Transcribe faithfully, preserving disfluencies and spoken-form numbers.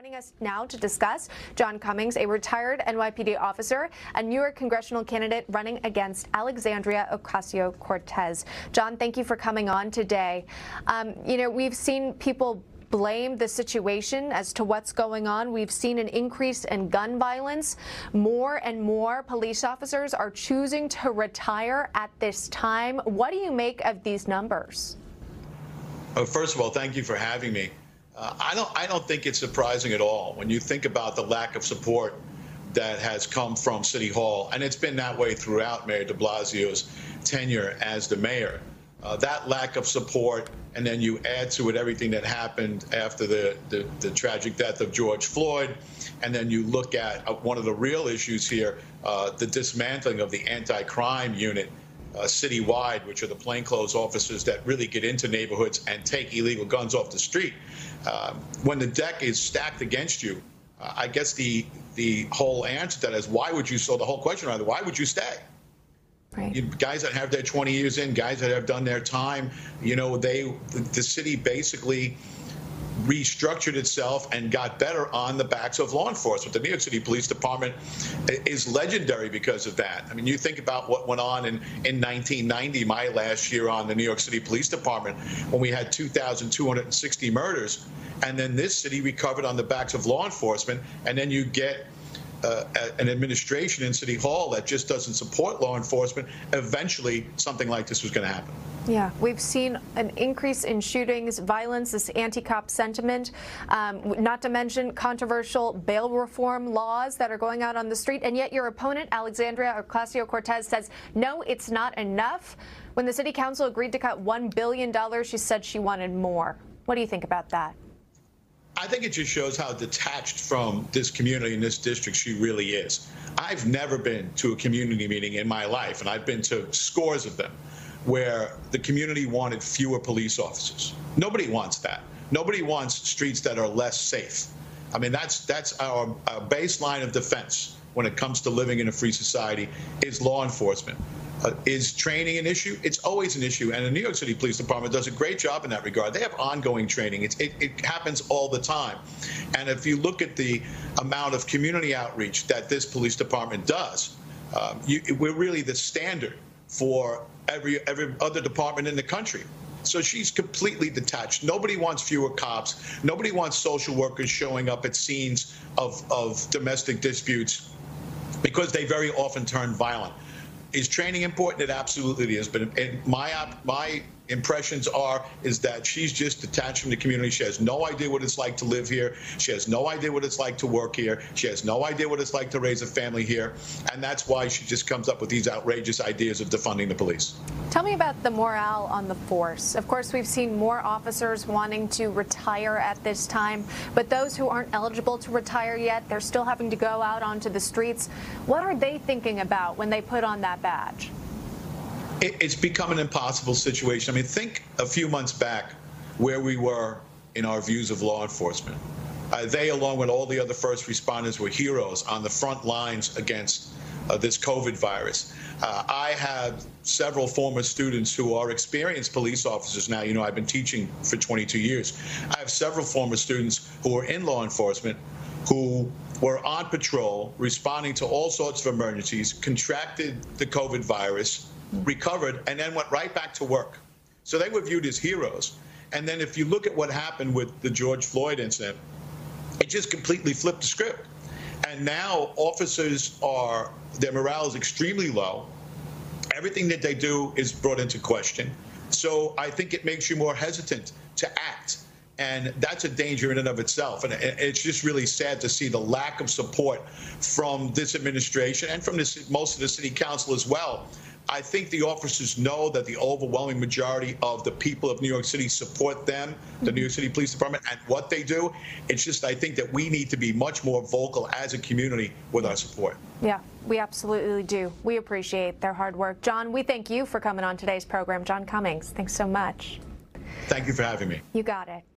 Joining us now to discuss, John Cummings, a retired N Y P D officer, a New York congressional candidate running against Alexandria Ocasio-Cortez. John, thank you for coming on today. Um, you know, we've seen people blame the situation as to what's going on. We've seen an increase in gun violence. More and more police officers are choosing to retire at this time. What do you make of these numbers? Oh, first of all, thank you for having me. Uh, I don't I don't think it's surprising at all when you think about the lack of support that has come from City Hall, and it's been that way throughout Mayor de Blasio's tenure as the mayor. Uh, that lack of support, and then you add to it everything that happened after the, the, the tragic death of George Floyd, and then you look at uh, one of the real issues here, uh, the dismantling of the anti-crime unit Uh, citywide, which are the plainclothes officers that really get into neighborhoods and take illegal guns off the street. Uh, when the deck is stacked against you, uh, I guess the the whole answer to that is why would you? So the whole question rather, why would you stay? Right. You, guys that have their twenty years in, guys that have done their time, you know, they the, the city basically restructured itself and got better on the backs of law enforcement. The New York City Police Department is legendary because of that. I mean, you think about what went on in, in nineteen ninety, my last year on the New York City Police Department, when we had two thousand two hundred sixty murders, and then this city recovered on the backs of law enforcement, and then you get uh, an administration in City Hall that just doesn't support law enforcement. Eventually, something like this was going to happen. Yeah, we've seen an increase in shootings, violence, this anti-cop sentiment, um, not to mention controversial bail reform laws that are going out on the street, and yet your opponent, Alexandria Ocasio-Cortez, says, no, it's not enough. When the city council agreed to cut one billion dollars, she said she wanted more. What do you think about that? I think it just shows how detached from this community and this district she really is. I've never been to a community meeting in my life, and I've been to scores of them, where the community wanted fewer police officers. Nobody wants that. Nobody wants streets that are less safe. I mean, that's that's our, our baseline of defense when it comes to living in a free society is law enforcement. Uh, is training an issue? It's always an issue, and the New York City Police Department does a great job in that regard. They have ongoing training. It's, it, it happens all the time. And if you look at the amount of community outreach that this police department does, um, you, we're really the standard for every every other department in the country. So she's completely detached. Nobody wants fewer cops. Nobody wants social workers showing up at scenes of, of domestic disputes because they very often turn violent. Is training important? It absolutely is. But my my impressions are is that she's just detached from the community. She has no idea what it's like to live here. She has no idea what it's like to work here. She has no idea what it's like to raise a family here. And that's why she just comes up with these outrageous ideas of defunding the police. Tell me about the morale on the force. Of course, we've seen more officers wanting to retire at this time, but those who aren't eligible to retire yet, they're still having to go out onto the streets. What are they thinking about when they put on that badge? It's become an impossible situation. I mean, think a few months back where we were in our views of law enforcement. Uh, they, along with all the other first responders, were heroes on the front lines against uh, this COVID virus. Uh, I have several former students who are experienced police officers now. You know, I've been teaching for twenty-two years. I have several former students who are in law enforcement who were on patrol, responding to all sorts of emergencies, contracted the COVID virus, recovered, and then went right back to work. So they were viewed as heroes. And then if you look at what happened with the George Floyd incident, it just completely flipped the script. And now officers are, their morale is extremely low. Everything that they do is brought into question. So I think it makes you more hesitant to act. And that's a danger in and of itself. And it's just really sad to see the lack of support from this administration and from this, most of the city council as well. I think the officers know that the overwhelming majority of the people of New York City support them, the New York City Police Department, and what they do. It's just, I think that we need to be much more vocal as a community with our support. Yeah, we absolutely do. We appreciate their hard work. John, we thank you for coming on today's program. John Cummings, thanks so much. Thank you for having me. You got it.